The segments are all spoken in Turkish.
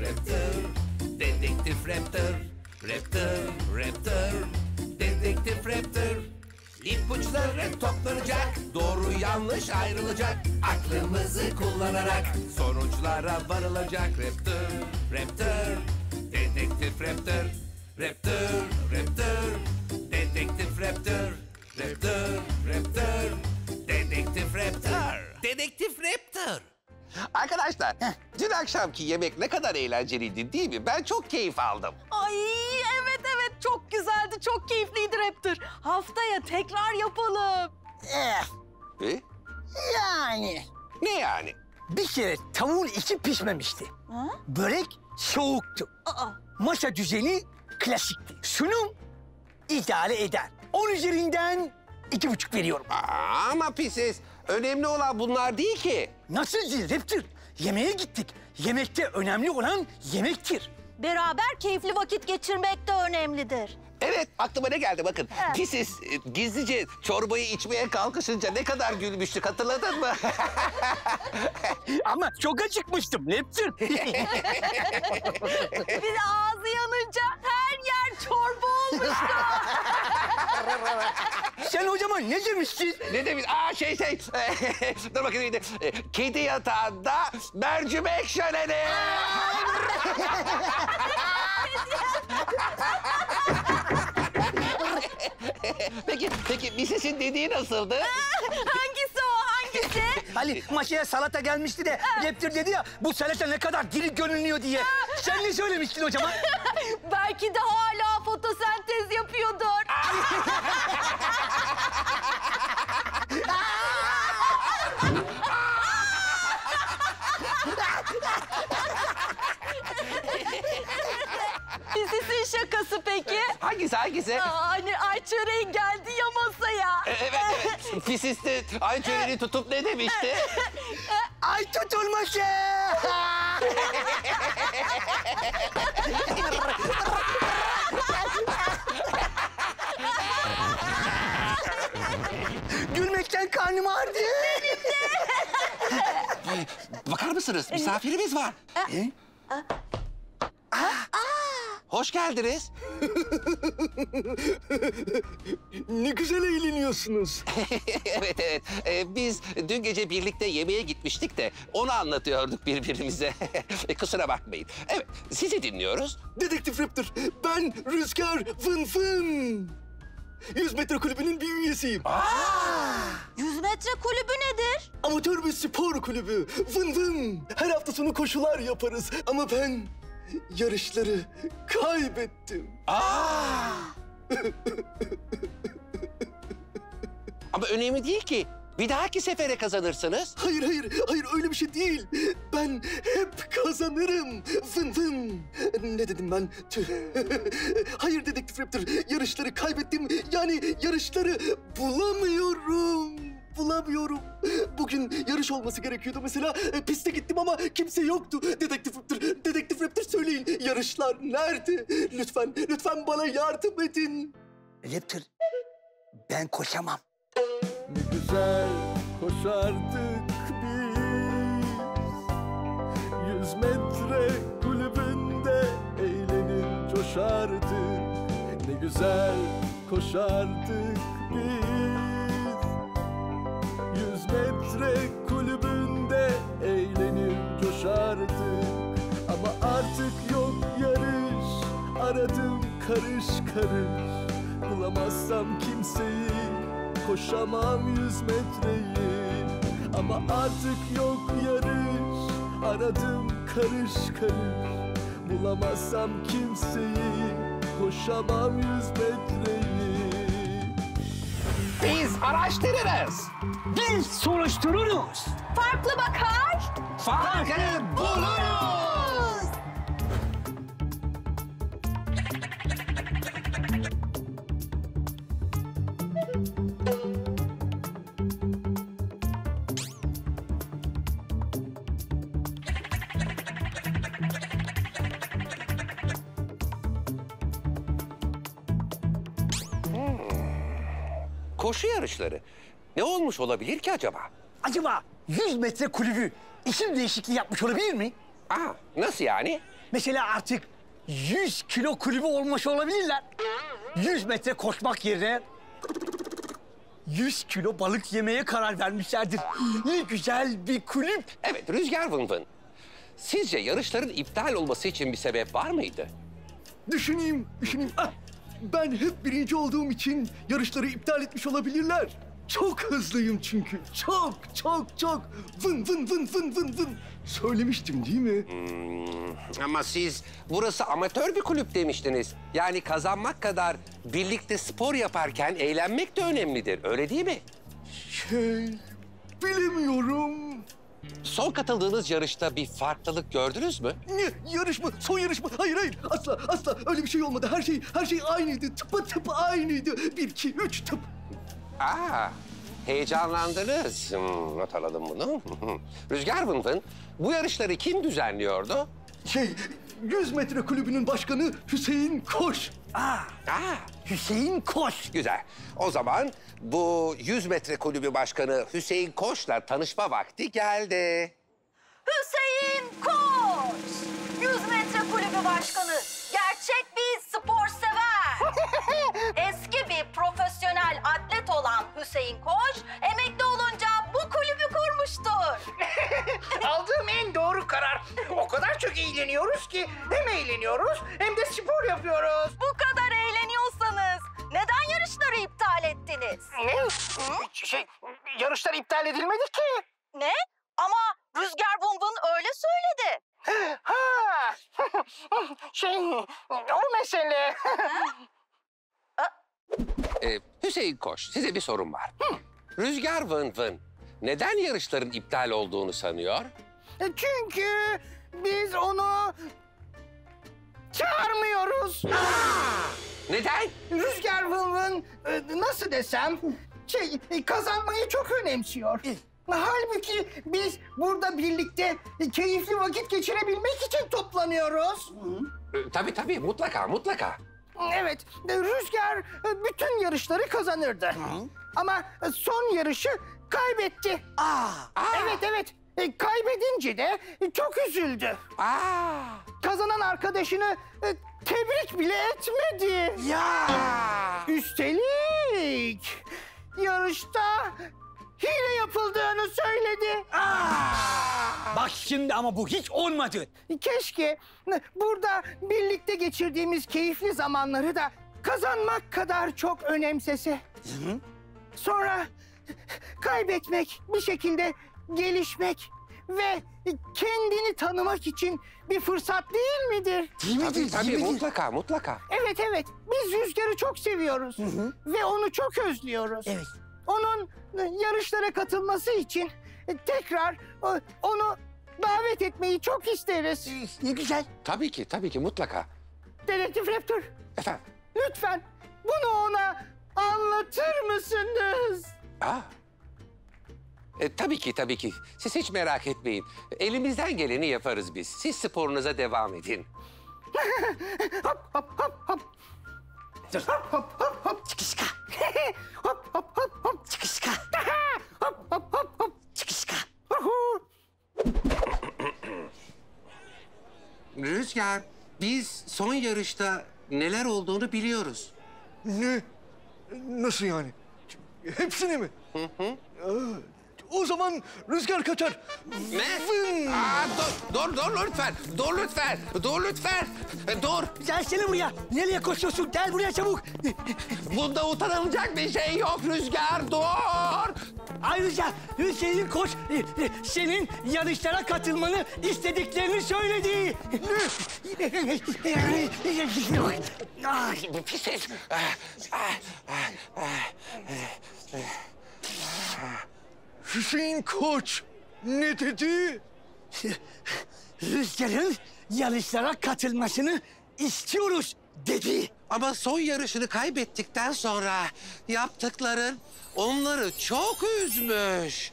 Raptor, Dedektif Raptor. Raptor, Raptor, Dedektif Raptor. İpuçları toplanacak, doğru yanlış ayrılacak. Aklımızı kullanarak sonuçlara varılacak. Raptor, Raptor, Dedektif Raptor. Raptor, Raptor, Dedektif Raptor. Raptor, Raptor, Dedektif Raptor. Dedektif Raptor. Arkadaşlar, dün akşamki yemek ne kadar eğlenceliydi değil mi? Ben çok keyif aldım. Ay evet çok güzeldi, çok keyifliydi Raptor. Haftaya tekrar yapalım. E? Yani Ne yani? bir kere tavuğun içi pişmemişti. Ha? Börek soğuktu. Aa, Masa düzeni klasikti. Sunum idare eder. 10 üzerinden 2,5 veriyorum. Ama pisiz. Önemli olan bunlar değil ki. Nasıl değil Raptor? Yemeğe gittik. Yemekte önemli olan yemektir. beraber keyifli vakit geçirmek de önemlidir. Evet, aklıma ne geldi bakın. Pisiz gizlice çorbayı içmeye kalkışınca ne kadar gülmüştük, hatırladın mı? Ama çok acıkmıştım Raptor. Bir de ağzı yanınca her yer çorba olmuştu. Sen o zaman ne demiştin? Ne demiş? Dur bakayım neydi? Kedi yatağında mercimek şöleni. Peki Misis'in dediği nasıldı? Hangisi o, hangisi? Hani masaya salata gelmişti de Raptor dedi ya bu salata ne kadar diri görünüyor diye. Sen ne söylemiştin o zaman? Belki de hala fotosentez yapıyordur. Sizin şakası peki? Hangisi? Hani ay çöreğin geldi ya masaya. Evet. Pisis de ay çöreğini tutup ne demişti? Ay tutulması! Gülmekten karnım ağrıdı. Bakar mısınız? Misafirimiz var. Hoş geldiniz. Ne güzel eğleniyorsunuz. Evet. Biz dün gece birlikte yemeğe gitmiştik de onu anlatıyorduk birbirimize. Kusura bakmayın. Evet, sizi dinliyoruz. Dedektif Raptor, ben Rüzgar Fın Fın. 100 metre kulübünün bir üyesiyim. 100 metre kulübü nedir? Amatör bir spor kulübü. Fın Fın. Her hafta sonu koşular yaparız. Ama ben yarışları kaybettim. Ama önemli değil ki. Bir dahaki sefere kazanırsınız. Hayır öyle bir şey değil. Ben hep kazanırım. Fın Fın. Ne dedim ben? Tüh. Hayır Dedektif Raptor, yarışları kaybettim. Yani yarışları bulamıyorum. Bugün yarış olması gerekiyordu mesela. Piste gittim ama kimse yoktu. Dedektif Raptor söyleyin. Yarışlar nerede? Lütfen bana yardım edin. Raptor, ben koşamam. Ne güzel koşardık biz. 100 metre kulübünde eğlenir coşardık. Ne güzel koşardık biz. 100 metre kulübünde eğlenir coşardık. Ama artık yok yarış, aradım karış karış. Bulamazsam kimseyi, koşamam 100 metreyi. Ama artık yok yarış, aradım karış karış. Bulamazsam kimseyi, koşamam 100 metreyi. Biz araştırırız. Biz soruştururuz. Farklı bakar. Farkı buluruz. Koşu yarışları. Ne olmuş olabilir ki acaba? Acaba 100 metre kulübü isim değişikliği yapmış olabilir mi? Nasıl yani? Mesela artık 100 kilo kulübü olmuş olabilirler. 100 metre koşmak yerine 100 kilo balık yemeye karar vermişlerdir. Ne güzel bir kulüp. Evet, Rüzgar Vın Vın. Sizce yarışların iptal olması için bir sebep var mıydı? Düşüneyim. Ah, ben hep birinci olduğum için yarışları iptal etmiş olabilirler. Çok hızlıyım çünkü. Çok. Vın vın. Söylemiştim değil mi? Ama siz burası amatör bir kulüp demiştiniz. Yani kazanmak kadar birlikte spor yaparken eğlenmek de önemlidir. Öyle değil mi? Bilemiyorum. Son katıldığınız yarışta bir farklılık gördünüz mü? Ne? Yarış mı? Son yarış mı? Hayır. Asla öyle bir şey olmadı. Her şey aynıydı. Tıpatıp aynıydı. 1, 2, 3 tıp. Aa, heyecanlandınız. Not alalım bunu. Rüzgar Vın Vın, bu yarışları kim düzenliyordu? 100 metre kulübünün başkanı Hüseyin Koş. Aa, Hüseyin Koş. güzel. O zaman bu 100 metre kulübü başkanı Hüseyin Koç'la tanışma vakti geldi. Hüseyin Koç! 100 metre kulübü başkanı. Gerçek bir spor sever. Eski bir profesyonel atlet olan Hüseyin Koç, emekli olunca bu kulübü kurmuştur. Aldığım en doğru karar. O kadar çok eğleniyoruz ki hem eğleniyoruz hem de spor yapıyoruz. Bu kadar eğleniyorsanız neden yarışları iptal ettiniz? Ne? Yarışlar iptal edilmedi ki. Ne? Ama Rüzgar Vın Vın öyle söyledi. Ha, o mesele. Hüseyin Koç, size bir sorum var. Rüzgar Vın Vın neden yarışların iptal olduğunu sanıyor? Çünkü biz onu çağırmıyoruz. Neden? Rüzgar Vın Vın nasıl desem kazanmayı çok önemsiyor. Halbuki biz burada birlikte keyifli vakit geçirebilmek için toplanıyoruz. Tabii, mutlaka. Evet, Rüzgar bütün yarışları kazanırdı. Ama son yarışı kaybetti. Evet. Kaybedince de çok üzüldü. Kazanan arkadaşını tebrik bile etmedi. Üstelik yarışta hile yapıldığını söyledi. Bak şimdi ama bu hiç olmadı. Keşke burada birlikte geçirdiğimiz keyifli zamanları da kazanmak kadar çok önemsese. Sonra kaybetmek, bir şekilde gelişmek ve kendini tanımak için bir fırsat değil midir? Tabii, mutlaka. Evet. Biz Rüzgar'ı çok seviyoruz. Ve onu çok özlüyoruz. Evet. Onun yarışlara katılması için tekrar onu davet etmeyi çok isteriz. Ne güzel. Tabii ki, mutlaka. Dedektif Raptor, Efendim? lütfen bunu ona anlatır mısınız? Tabii ki. Siz hiç merak etmeyin. Elimizden geleni yaparız biz. Siz sporunuza devam edin. Hop. Çıkışka. Hop. Çıkışka. Hop. Çıkışka. Rüzgar, biz son yarışta neler olduğunu biliyoruz. Ne? Nasıl yani? Hepsini mi? O zaman Rüzgar kaçar. Ne? Vın! Dur lütfen. Dur. Gelsene buraya. Nereye koşuyorsun? Gel buraya çabuk. Bunda utanılacak bir şey yok Rüzgar. Dur. Ayrıca Hüseyin Koç senin yarışlara katılmanı istediklerini söyledi. Bu pis herif. Hüseyin Koç ne dedi? Rüzgar'ın yarışlara katılmasını istiyoruz dedi. Ama son yarışını kaybettikten sonra yaptıkların onları çok üzmüş.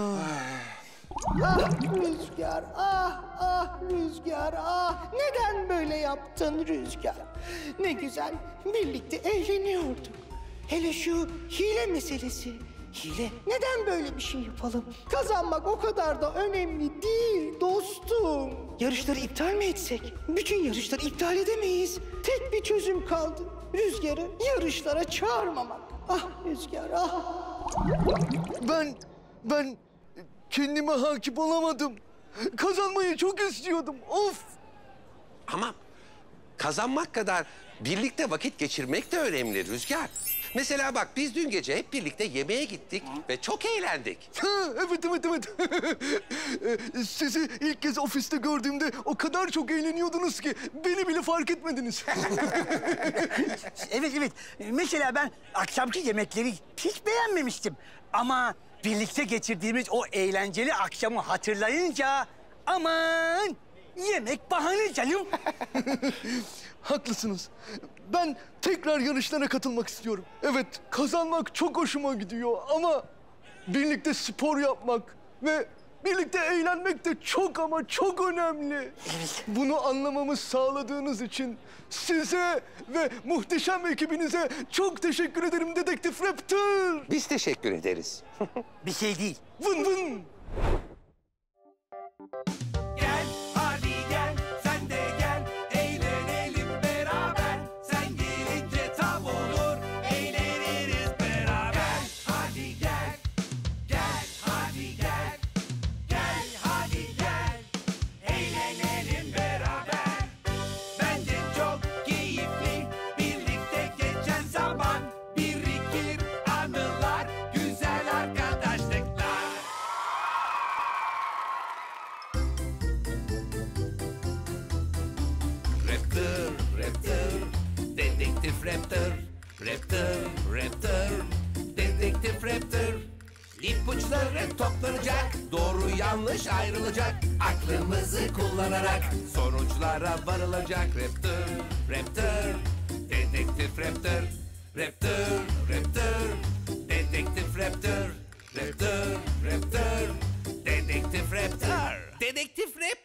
Rüzgar, Rüzgar, neden böyle yaptın Rüzgar? Ne güzel birlikte eğleniyorduk. Hele şu hile meselesi Hile. Neden böyle bir şey yapalım? Kazanmak o kadar da önemli değil dostum. Yarışları iptal mi etsek? Bütün yarışları iptal edemeyiz. Tek bir çözüm kaldı. Rüzgar'ı yarışlara çağırmamak. Ah Rüzgar ah. Ben kendime hakim olamadım. Kazanmayı çok istiyordum. Of. Ama kazanmak kadar birlikte vakit geçirmek de önemli Rüzgar. Mesela bak biz dün gece hep birlikte yemeğe gittik ve çok eğlendik. Ha, evet. Sizi ilk kez ofiste gördüğümde o kadar çok eğleniyordunuz ki beni bile fark etmediniz. Evet. Mesela ben akşamki yemekleri hiç beğenmemiştim. Ama birlikte geçirdiğimiz o eğlenceli akşamı hatırlayınca aman yemek bahane canım. Haklısınız. Ben tekrar yarışlara katılmak istiyorum. Evet, kazanmak çok hoşuma gidiyor ama birlikte spor yapmak ve birlikte eğlenmek de çok ama çok önemli. Bunu anlamamı sağladığınız için size ve muhteşem ekibinize çok teşekkür ederim Dedektif Raptor. Biz teşekkür ederiz. Bir şey değil. Vın vın. Gel hadi gel sen de gel eğlenelim beraber. Sen gelince tam olur eğleniriz beraber. Hadi gel gel hadi gel gel hadi gel eğlenelim beraber. Bence çok keyifli birlikte geçen zaman birikir anılar güzel arkadaşlıklar. Raptor, Dedektif Raptor. Raptor, Dedektif Raptor. İpuçları toplanacak, doğru yanlış ayrılacak. Aklımızı kullanarak sonuçlara varılacak. Raptor, Dedektif Raptor. Raptor, Dedektif Raptor. Raptor, Dedektif Raptor. Dedektif Raptor.